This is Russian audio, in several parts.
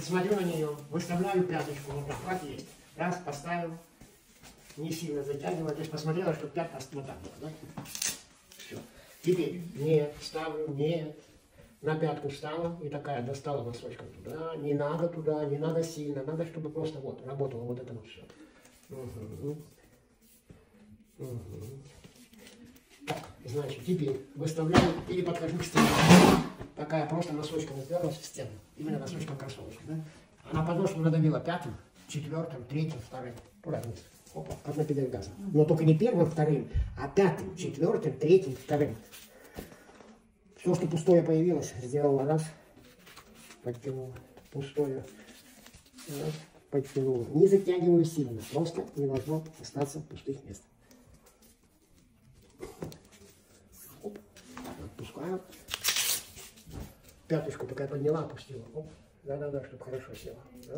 Значит, смотрю на нее, выставляю пяточку, вот так, как есть. Раз, поставил, не сильно затягиваю. То есть посмотрела, что пятка вот так было, да? Все. Теперь нет, ставлю, нет. На пятку встала и такая достала носочком туда. Не надо туда, не надо сильно. Надо, чтобы просто вот работало вот это вот все. Угу. Угу. Так, значит, теперь выставляю или подхожу к стене. Такая просто носочком уперлась в стену. Именно носочком кроссовочка, да? Она подошву надавила пятым, четвертым, третьим, вторым. Туда вниз. Опа, как на педаль газа. Но только не первым, вторым, а пятым, четвертым, третьим, вторым. Все, что пустое появилось, сделала раз, подтянула, пустое, раз, подтянула. Не затягиваю сильно, просто не должно остаться пустых мест. Оп, отпускаю. Пяточку пока подняла, опустила. Оп, да-да-да, чтобы хорошо села. Да?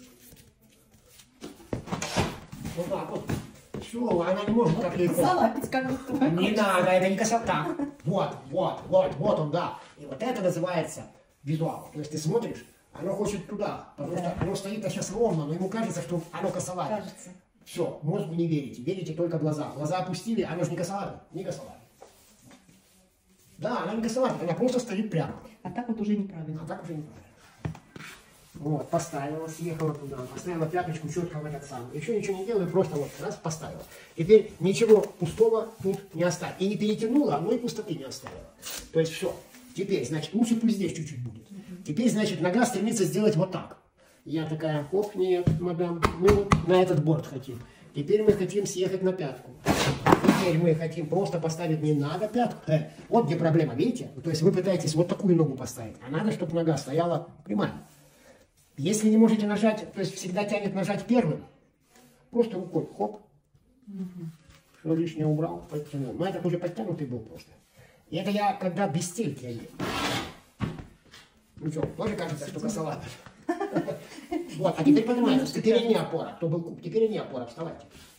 Вот так вот. Все, она не может так легко. Не надо, это не касается. Так, вот он, да. И вот это называется визуал. То есть ты смотришь, оно хочет туда, потому что оно стоит сейчас ровно, но ему кажется, что оно косовато. Все, мозгу не верите, верите только глаза. Глаза опустили, оно же не косовато, не косовато. Да, она не косовата, она просто стоит прямо. А так вот уже неправильно. А так уже неправильно. Вот, поставила, съехала туда, поставила пяточку четко в этот самый. Еще ничего не делаю, просто вот раз поставила. Теперь ничего пустого тут не оставила. И не перетянула, но и пустоты не оставила. То есть все. Теперь, значит, лучше пусть здесь чуть-чуть будет. Теперь, значит, нога стремится сделать вот так. Я такая, оп, нет, мадам, мы вот на этот борт хотим. Теперь мы хотим съехать на пятку. Теперь мы хотим просто поставить, не надо пятку. Вот где проблема, видите? То есть вы пытаетесь вот такую ногу поставить, а надо, чтобы нога стояла прямая. Если не можете нажать, то есть всегда тянет нажать первым, просто рукой, хоп, все лишнее убрал, подтянул. Но этот уже подтянутый был просто. И это я, когда без стельки одел. Ну что, тоже кажется, что косовато. Вот, а теперь поднимается, теперь не опора, кто был куб, теперь не опора, вставайте.